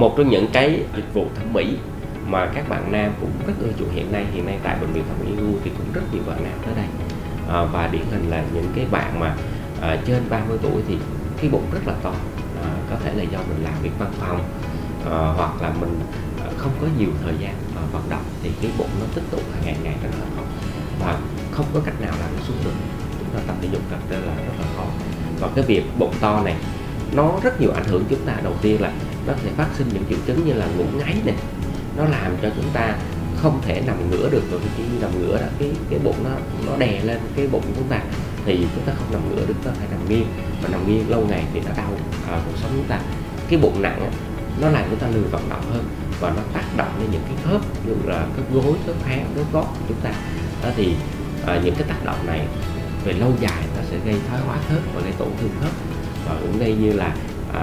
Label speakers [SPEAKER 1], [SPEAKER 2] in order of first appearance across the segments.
[SPEAKER 1] Một trong những cái dịch vụ thẩm mỹ mà các bạn nam cũng rất ưa chuộng hiện nay tại bệnh viện thẩm mỹ IU thì cũng rất nhiều bạn nam tới đây. Và điển hình là những cái bạn mà trên 30 tuổi thì cái bụng rất là to, có thể là do mình làm việc văn phòng, hoặc là mình không có nhiều thời gian vận động, thì cái bụng nó tích tụ ngày ngày rất là khó và không có cách nào làm nó xuống được. Chúng ta tập thể dục thật ra là rất là khó. Và cái việc bụng to này nó rất nhiều ảnh hưởng chúng ta. Đầu tiên là nó sẽ phát sinh những triệu chứng như là ngủ ngáy này, nó làm cho chúng ta không thể nằm ngửa được, rồi khi nằm ngửa đó cái bụng nó đè lên cái bụng của chúng ta thì chúng ta không nằm ngửa được, chúng ta phải nằm nghiêng, mà nằm nghiêng lâu ngày thì nó đau cuộc sống chúng ta. Cái bụng nặng nó làm chúng ta lười vận động hơn và nó tác động lên những cái khớp như là khớp gối, khớp háng, khớp gót của chúng ta. Thì những cái tác động này về lâu dài nó sẽ gây thoái hóa khớp và gây tổn thương khớp, và cũng gây như là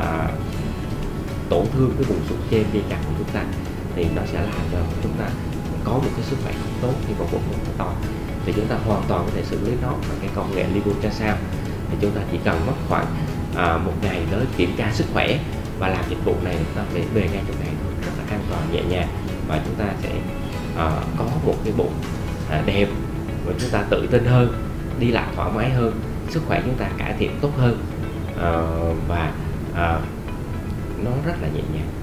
[SPEAKER 1] tổn thương cái vùng sụn trên dây chằng của chúng ta, thì nó sẽ làm cho chúng ta có một cái sức khỏe không tốt khi mà bụng nó to. Thì chúng ta hoàn toàn có thể xử lý nó bằng cái công nghệ Lipoultrasound. Thì chúng ta chỉ cần mất khoảng một ngày tới kiểm tra sức khỏe và làm dịch vụ này, chúng ta về ngay chỗ này thôi, rất là an toàn, nhẹ nhàng, và chúng ta sẽ có một cái bụng đẹp, và chúng ta tự tin hơn, đi lại thoải mái hơn, sức khỏe chúng ta cải thiện tốt hơn, và nó rất là nhẹ nhàng.